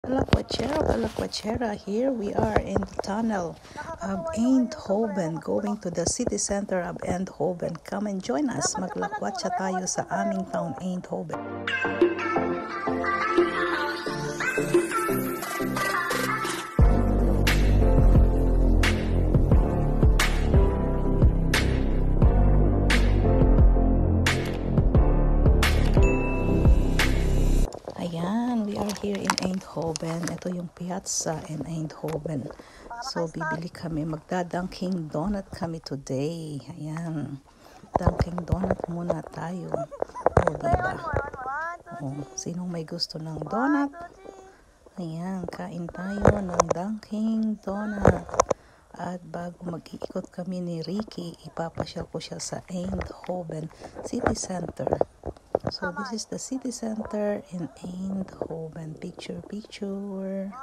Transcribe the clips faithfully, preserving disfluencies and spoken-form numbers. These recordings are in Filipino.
Palaquachera, Palaquachera. Here we are in the tunnel of Eindhoven, going to the city center of Eindhoven. Come and join us. Maglakwatsa tayo sa aming town, Eindhoven. Ayan, we are here in Eindhoven. Ito yung piazza in Eindhoven. So, bibili kami. Magda-Dunkin' Donut kami today. Ayan. Dunkin' Donut muna tayo. O, diba? O, sinong may gusto ng donut? Ayan, kain tayo ng Dunkin' Donut. At bago mag-iikot kami ni Ricky, ipapasyal ko siya sa Eindhoven City Center. So this is the city center in Eindhoven. Picture, picture.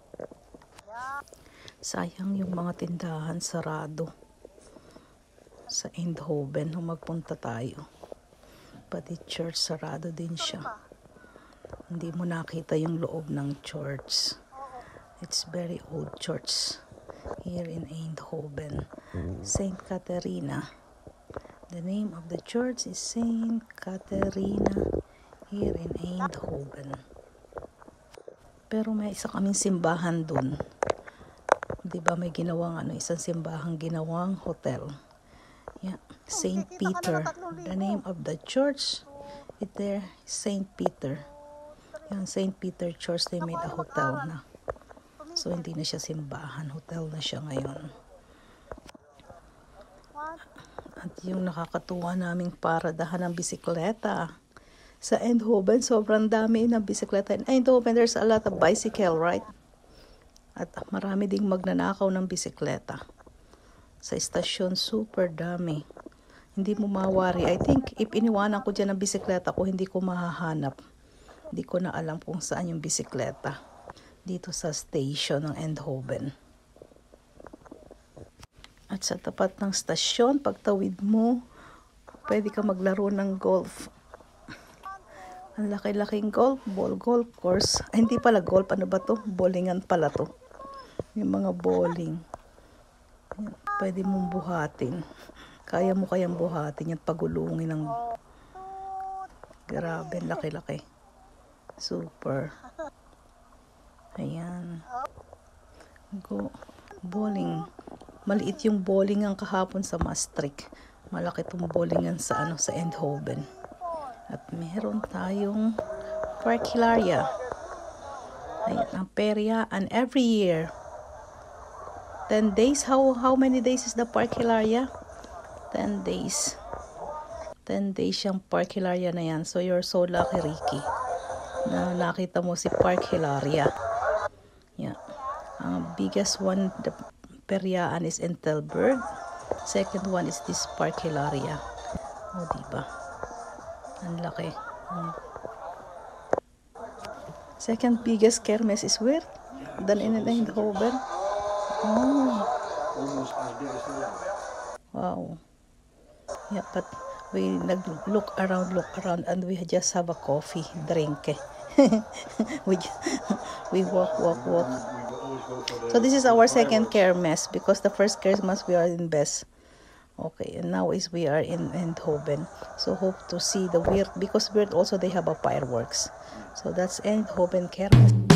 Sayang yung mga tindahan sarado sa Eindhoven nung magpunta tayo. Pati church sarado din siya. Hindi mo nakita yung loob ng church. It's very old church here in Eindhoven. Saint Catharina. The name of the church is Saint Catharina here in Eindhoven. Pero may isa kaming simbahan dun. Diba may ginawang ano, isang simbahang ginawang hotel. Yeah, Saint Peter. The name of the church is there, Saint Peter. Yung Saint Peter Church, they made a hotel na. So hindi na siya simbahan, hotel na siya ngayon. At yung nakakatuwa naming paradahan ng bisikleta sa Eindhoven, sobrang dami ng bisikleta. In Eindhoven, there's a lot of bicycle, right? At marami ding magnanakaw ng bisikleta. Sa istasyon, super dami. Hindi mo mawari. I think, if iniwanan ko dyan ng bisikleta ko, hindi ko mahahanap. Hindi ko na alam kung saan yung bisikleta. Dito sa station ng Eindhoven. At sa tapat ng stasyon, pagtawid mo, pwede ka maglaro ng golf. Ang laki-laking golf ball, golf course. Ay, hindi pala golf, ano ba to? Bowlingan pala to. Yung mga bowling. Pwede mong buhatin. Kaya mo kayang buhatin yan, pagulungin ng... Grabe, laki-laki. Super. Ayan. Go. Bowling. Maliit yung bowlingan kahapon sa Maastricht. Malaki tong bowlingan sa ano sa Eindhoven. At meron tayong Parkellaria. Ayan, ang perya. And every year, ten days. How how many days is the Parkellaria? ten days. ten days yung Parkellaria na yan. So you're so lucky, Ricky, na nakita mo si Parkellaria. Yeah. Ang biggest one, the Periaan is in Tilburg. Second one is this Parkellaria. O, diba? Ang laki. Hmm. Second biggest kermes is where? Than in Eindhoven. Oh. Wow. Yeah, but we nag-look around, look around, and we just have a coffee, drink. we, we walk, walk, walk. So this is our second kermes because the first kermes we are in Bes. Okay, and now is we are in Eindhoven. So hope to see the Weert because Weert also they have a fireworks. So that's Eindhoven kermes.